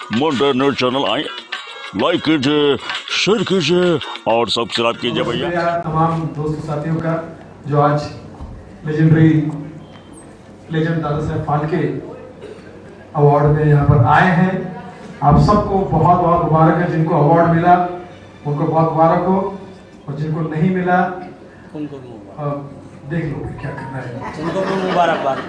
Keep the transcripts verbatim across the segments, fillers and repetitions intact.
मुंडा news channel आए, like कीजिए, share कीजिए और सब्सक्राइब कीजिए भैया। तमाम दोस्तों साथियों का जो आज legendary legend Dada Saheb Phalke award में यहाँ पर आए हैं, आप सबको बहुत बहुत मुबारक है। जिनको अवार्ड मिला उनको बहुत मुबारक हो, और जिनको नहीं मिला उनको देख लो क्या करना है। उनको भी मुबारकबाद।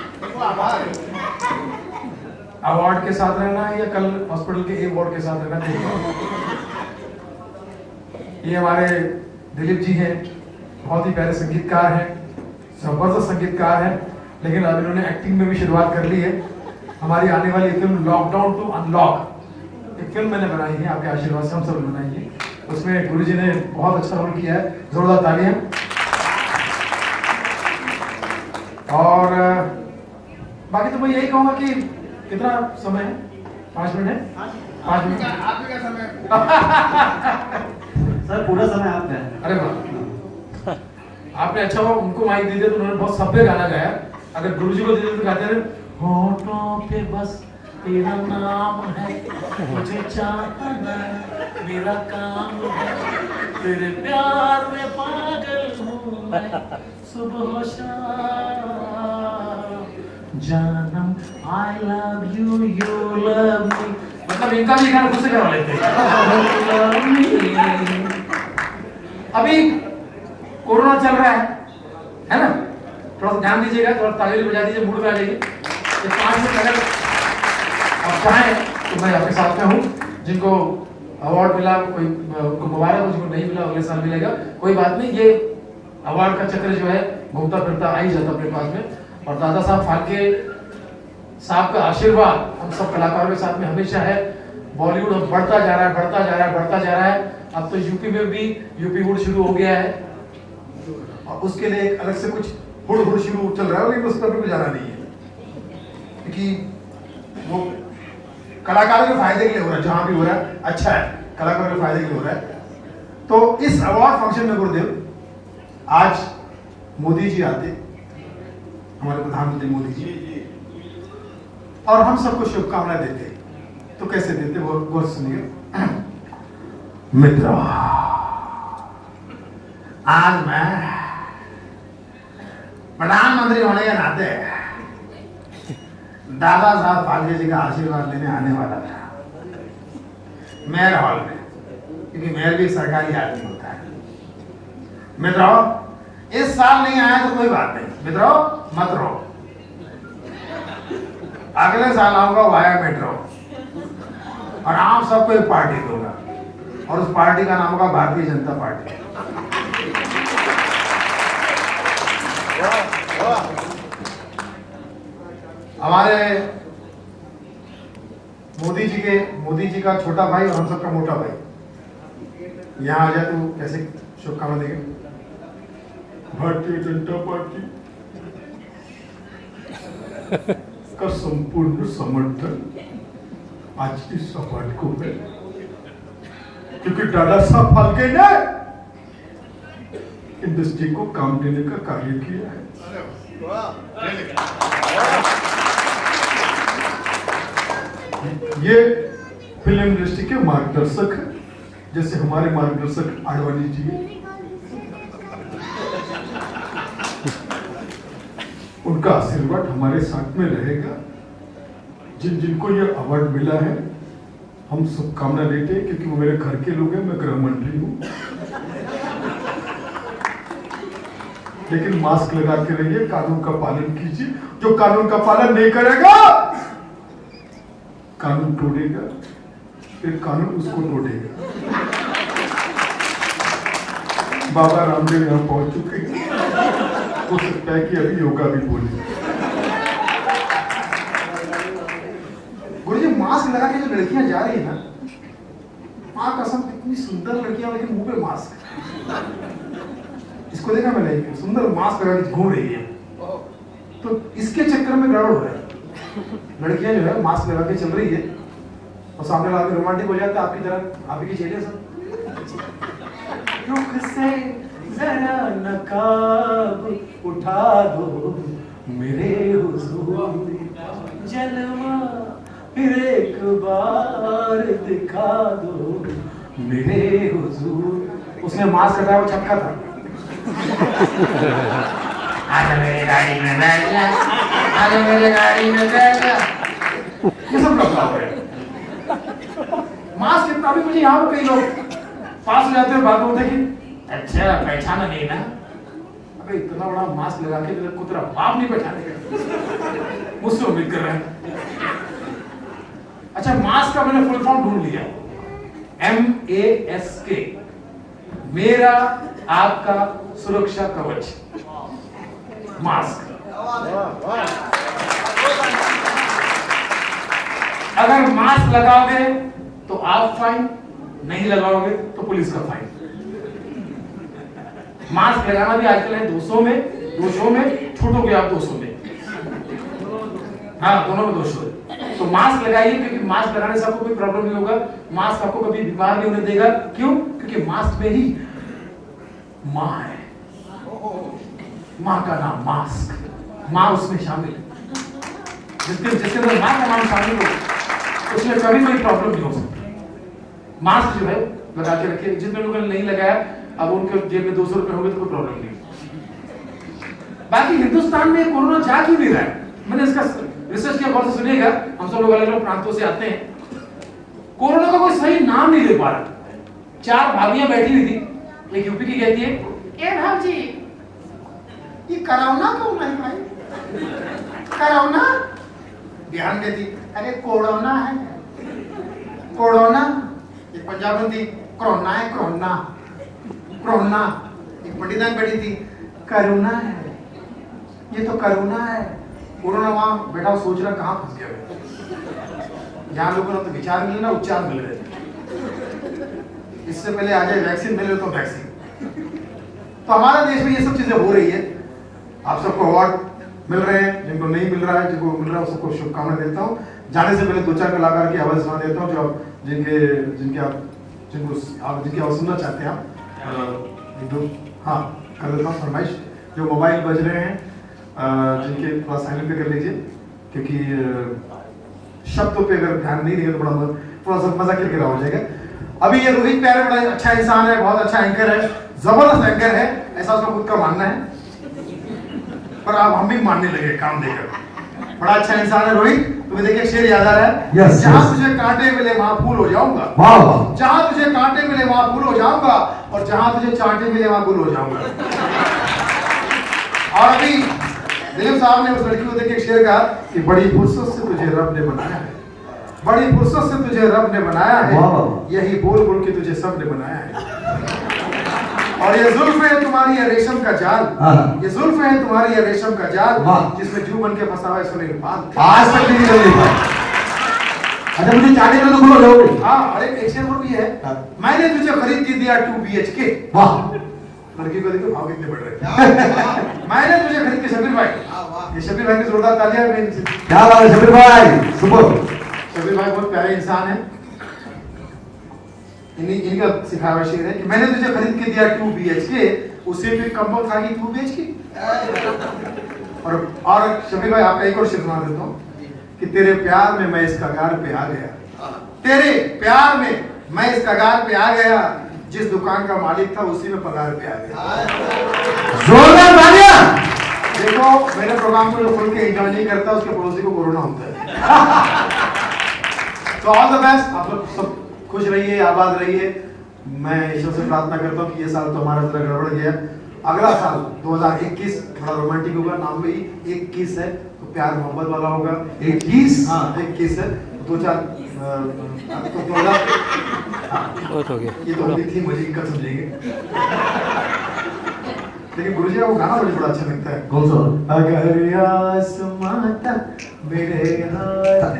अवार्ड के साथ रहना है या कल हॉस्पिटल के ए वार्ड के साथ रहना, देखो। ये हमारे दिलीप जी हैं, बहुत ही प्यारे संगीतकार हैं, जबरदस्त संगीतकार हैं, लेकिन अब इन्होंने एक्टिंग में भी शुरुआत कर ली है। हमारी आने वाली फिल्म लॉकडाउन टू अनलॉक एक फिल्म मैंने बनाई है, आपके आशीर्वाद से हम सब बनाई है। उसमें गुरुजी ने बहुत अच्छा रोल किया है, जोरदार तालियां। और बाकी तो मैं यही कहूँगा कि कितना समय है, पाँच मिनट है, पाँच मिनट आपका समय सर पूरा समय आपका है। अरे वाह, आपने अच्छा हुआ उनको माइक दे दिया तो उन्होंने बहुत सभ्य गाना गाया। अगर गुरुजी को दे दिया तो गाते रहे, होठों पे बस तेरा नाम है, मुझे चाहना मेरा काम है, तेरे प्यार में पागल हूँ मैं सुबह शाम, जानम I love you you love me. मतलब इनका भी गाना खुद से करवा लेते हैं। अभी कोरोना चल रहा है है ना, थोड़ा सा ध्यान दीजिएगा, थोड़ा ताली बजा दीजिए, मूड में आ जाइए। पाँच मिनट अगर आप चाहें तो मैं आपके साथ में हूँ। जिनको अवार्ड मिला कोई उनको मुबारक हो, जिनको नहीं मिला अगले साल मिलेगा, कोई बात नहीं। ये अवार्ड का चक्र जो है घूमता फिरता आ ही जाता अपने पास में। और दादा साहब फाल्के साहब का आशीर्वाद हम सब कलाकारों के साथ में हमेशा है। बॉलीवुड अब बढ़ता जा रहा है, बढ़ता जा रहा है, बढ़ता जा रहा है। अब तो यूपी में भी यूपी वुड शुरू हो गया है, और उसके लिए एक अलग से कुछ हुड़ हुड़ शुरू चल रहा है, लेकिन उस पर भी जाना नहीं है, क्योंकि वो कलाकारों के फायदे के लिए हो रहा है। जहां भी हो रहा है अच्छा है, कलाकारों के फायदे के लिए हो रहा है। तो इस अवार्ड फंक्शन में गुरुदेव आज मोदी जी आते, हमारे प्रधानमंत्री मोदी जी, और हम सबको शुभकामनाएं देते, तो कैसे देते वो गौर सुनिए। मित्रों, आज मैं प्रधानमंत्री होने के नाते दादा साहब फाल्के जी का आशीर्वाद लेने आने वाला था मेयर हॉल में, क्योंकि मेयर भी सरकारी आदमी होता है। मित्रों, इस साल नहीं आया तो कोई बात नहीं, मित्रों मत रहो, अगले साल आऊंगा वाया मेट्रो, और आप सबको एक पार्टी दूंगा, और उस पार्टी का नाम होगा भारतीय जनता पार्टी। हमारे मोदी जी के मोदी जी का छोटा भाई और हम सबका मोटा भाई यहाँ आ जाए तो कैसे शुभकामना देंगे। भारतीय जनता पार्टी का संपूर्ण समर्थन आज की सभा को है, क्योंकि दादा साहब फाल्के ने इंडस्ट्री को काम देने का कार्य किया है। ये फिल्म इंडस्ट्री के मार्गदर्शक है, जैसे हमारे मार्गदर्शक आडवाणी जी है। उनका आशीर्वाद हमारे साथ में रहेगा। जिन जिनको ये अवार्ड मिला है हम शुभकामना देते हैं, क्योंकि वो मेरे घर के लोग हैं, मैं गृह मंत्री हूँ। लेकिन मास्क लगा के रहिए, कानून का पालन कीजिए। जो कानून का पालन नहीं करेगा कानून तोड़ेगा, फिर कानून उसको तोड़ेगा। बाबा रामदेव यहाँ पहुंच चुके हैं, हो सकता है कि अभी योगा भी बोले। गुरुजी, मास्क लगा के जो लड़कियां जा रही है ना, माँ कसम कितनी सुंदर लड़कियां, लेकिन मुंह पे मास्क। इसको देखा मैंने, सुंदर मास्क लगा के घूम रही है, तो इसके चक्कर में गड़बड़ हो रहा है। लड़कियां जो है मास्क लगा के चल रही है, और सामने वाला रोमांटिक हो जाता है आपकी तरह, आप ही चेहरे सब रुख से जरा नकाब उठा दो मेरे हुजूर, जलवा फिर एक बार दिखा दो मेरे हुजूर। उसने मास्क हटाया, वो छक्का था। आजा मेरे गाड़ी में बैठ जा, आजा मेरे गाड़ी में बैठ जा। ये सब लोग हो रहे। मास्क इतना भी मुझे यहाँ पर कई लोग पास हो जाते हैं, बात होते कि अच्छा पहचाना नहीं ना। अबे इतना बड़ा मास्क लगा के को तेरा बाप नहीं पहचानेगा, मुझसे उम्मीद कर रहे हैं। अच्छा, मास्क का मैंने फुल फॉर्म ढूंढ लिया, एम ए एस के, मेरा आपका सुरक्षा कवच मास्क। अगर मास्क लगाओगे तो आप फाइन, नहीं लगाओगे तो पुलिस का फाइन। मास्क लगाना भी आजकल है दो सौ में, दो सौ में छूटोगे आप दो सौ में, हाँ दोनों में दो सौ। तो मास्क लगाइए, क्योंकि मास्क लगाने से आपको कोई प्रॉब्लम नहीं होगा। मास्क आपको कभी बीमार नहीं होने देगा। क्यों? क्योंकि मास्क में ही माँ है, माँ का नाम मास्क, माँ उसमें शामिल है। जिसके जिसके अंदर माँ का नाम शामिल हो उसमें कभी कोई प्रॉब्लम नहीं हो सकती। मास्क जो है लगा के रखिए। जितने लोगों ने नहीं लगाया, अब उनके जेब में दो सौ रुपए होंगे तो कोई प्रॉब्लम नहीं। बाकी हिंदुस्तान में कोरोना जा क्यों नहीं रहा है, मैंने इसका रिसर्च किया, गौर से सुनिएगा। हम सब लोग अलग अलग प्रांतों से आते हैं। कोरोना का कोई सही नाम नहीं दे पा रहा। चार भाभियां बैठी हुई थी, एक यूपी की कहती है, ए भाभी ये कोरोना क्यों नहीं भाई, कोरोना। बिहार में थी, अरे कोरोना है, कोरोना। एक पंजाब में थी, कोरोना है, कोरोना कोरोना। एक पंडितान बैठी थी, करुणा है, ये तो करुणा है। कोरोना वहां बैठा सोच रहा कहां फंस गया। यहाँ लोगों ने तो विचार मिले ना उपचार मिल रहे थे। इससे पहले आ जाए वैक्सीन मिले तो वैक्सीन। तो हमारे देश में ये सब चीजें हो रही है। आप सबको अवार्ड मिल रहे हैं, जिनको नहीं मिल रहा है, जिनको मिल रहा है सबको शुभकामनाएं देता हूँ। जाने से पहले दो चार कलाकार की आवाज सुना देता हूँ, जो जिनके जिनके आप जिनको आप जिनकी आवाज सुनना चाहते हैं आप। दो हाँ कर देता हूँ फरमाइश। जो मोबाइल बज रहे हैं जिनके थोड़ा साइलेंट पे कर लीजिए, क्योंकि शब्दों पे अगर ध्यान नहीं देंगे तो बड़ा थोड़ा सा मजा किरकिरा हो जाएगा। अभी ये रोहित प्यारे बड़ा अच्छा इंसान है, बहुत अच्छा एंकर है, जबरदस्त एंकर है, ऐसा उसका खुद का मानना है। पर आप हम भी मानने लगे काम देकर। बड़ा अच्छा इंसान है रोहित। तुम्हें देखिए शेर याद आ रहा है, yes, जहाँ yes. तुझे कांटे मिले वहां फूल हो जाऊंगा, जहाँ तुझे कांटे मिले वहां फूल हो जाऊंगा, और जहाँ तुझे चांटे मिले वहां गुल हो जाऊंगा। और अभी दिलीप साहब ने उस लड़की को देख के शेर कहा कि बड़ी फुर्सत से तुझे रब ने बनाया है, बड़ी फुर्सत से तुझे रब ने बनाया है, यही बोल बोल के तुझे सब ने बनाया है। और ये जुल्फ है तुम्हारी ये रेशम का जाल, ये जुल्फ है तुम्हारी ये रेशम का जाल, जिसमें जू बन के फंसा हुआ है सुनील पाल। आज तक नहीं चली। अच्छा मुझे चाटे में तो बोलो जाओगे। हाँ, अरे एक शेर भी है, मैंने तुझे खरीद के दिया टू बी एच के। वाह, लड़की को देखो भाव कितने बढ़ रहे। मैंने तुझे खरीद के, शबीर भाई, ये शबीर भाई की जोरदार तालियां। क्या बात है शबीर भाई, सुपर। शबीर भाई बहुत प्यारे इंसान है। इन्हीं इनका सिखाया हुआ शेर है कि मैंने तुझे खरीद के दिया टू बी एच के, उससे भी कम वक्त था कि टू बी एच के। और और शबीर भाई आपका एक और शेर सुना देता हूँ कि तेरे प्यार में मैं इस कगार पे आ गया, तेरे प्यार में मैं इस कगार पे आ गया, जिस दुकान का मालिक था उसी में पगार पे आ गया। जोरदार तालियां। देखो मेरे प्रोग्राम को जो खुल के एंजॉय नहीं करता उसके पड़ोसी को कोरोना होता है। तो ऑल द बेस्ट, आप लोग सब खुश रहिए, आबाद रहिए। मैं ईश्वर से प्रार्थना करता हूँ कि ये साल तो हमारा जरा गड़बड़ गया, अगला साल दो हज़ार इक्कीस थोड़ा रोमांटिक होगा। नाम में ही इक्कीस है तो प्यार मोहब्बत वाला होगा। इक्कीस हाँ इक्कीस है, दो चार तो दो हजार बहुत हो गया। ये तो होगी थी मुझे कल समझेंगे। लेकिन गुरुजी का वो गाना मुझे बड़ा अच्छा लगता है। कौन सा? अगर आसमां तक मेरे हाथ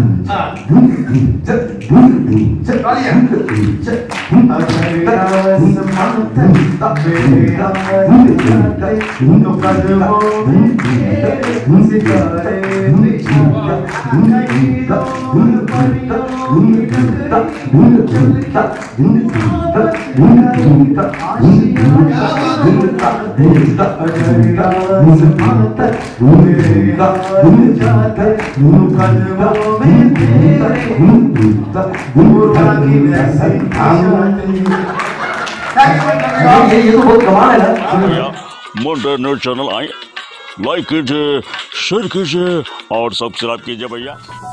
तालियां। अगर आसमां तक मेरे हाथ तो कदमों में सितारे निशान कहीं और परियों की नगरी चल के आशियाँ जाते कदमों में तेरे पूर्वा की वैसी ये ये तो बहुत कमाल है ना। मोटर न्यूज चैनल आए, लाइक कीजिए, शेयर कीजिए और सब्सक्राइब कीजिए भैया।